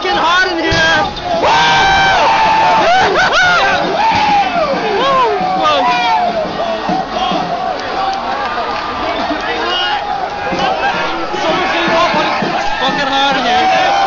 fucking hot in here! Fucking hot in here.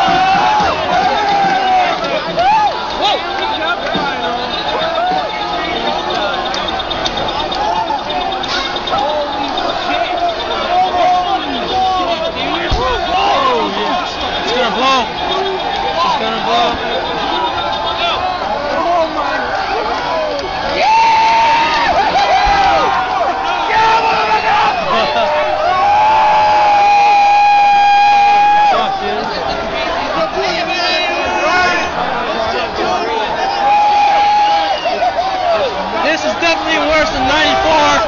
This is definitely worse than 94.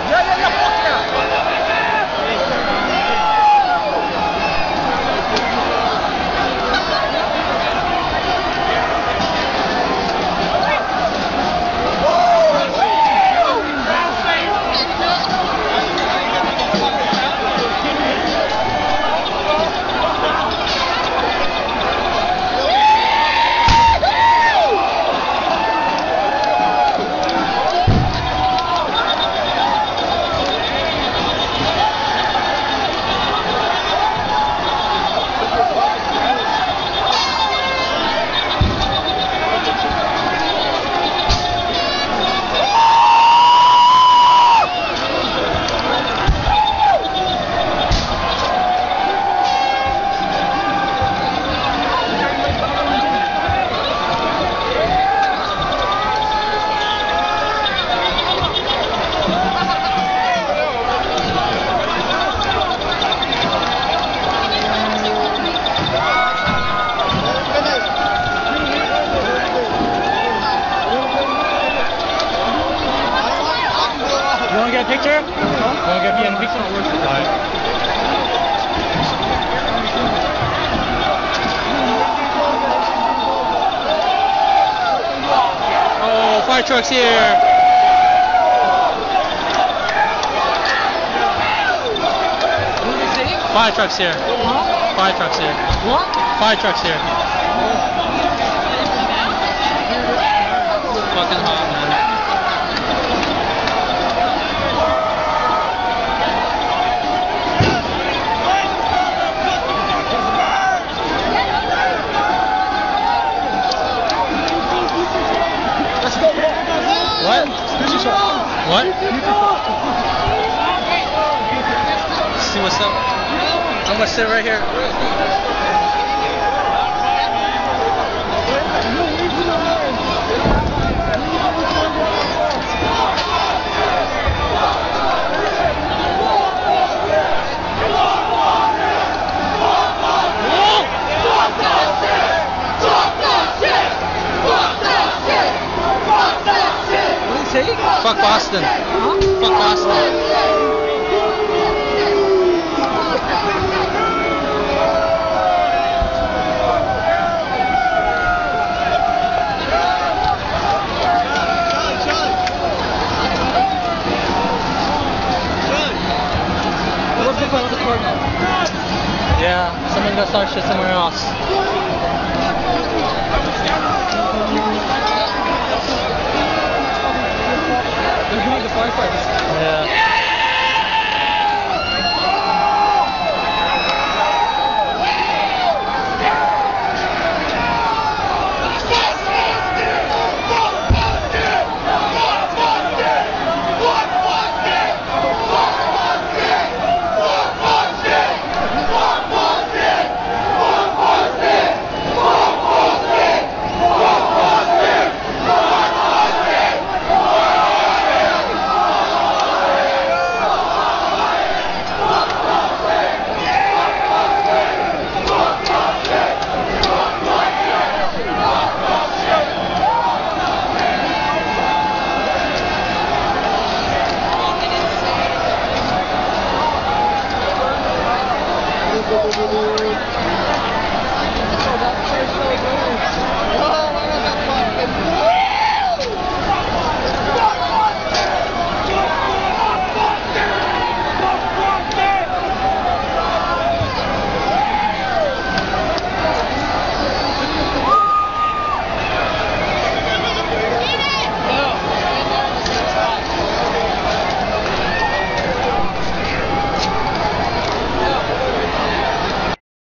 You want to get a picture? You want to get me a picture? Oh, fire trucks here. Fire trucks here. Fire trucks here. What? Fire trucks here. Fucking hot, man. What? What? See what's up? I'm gonna sit right here. Fuck Boston. Huh? Fuck Boston. What's the point of the court now? Yeah, someone's gonna start shit somewhere else. Yeah.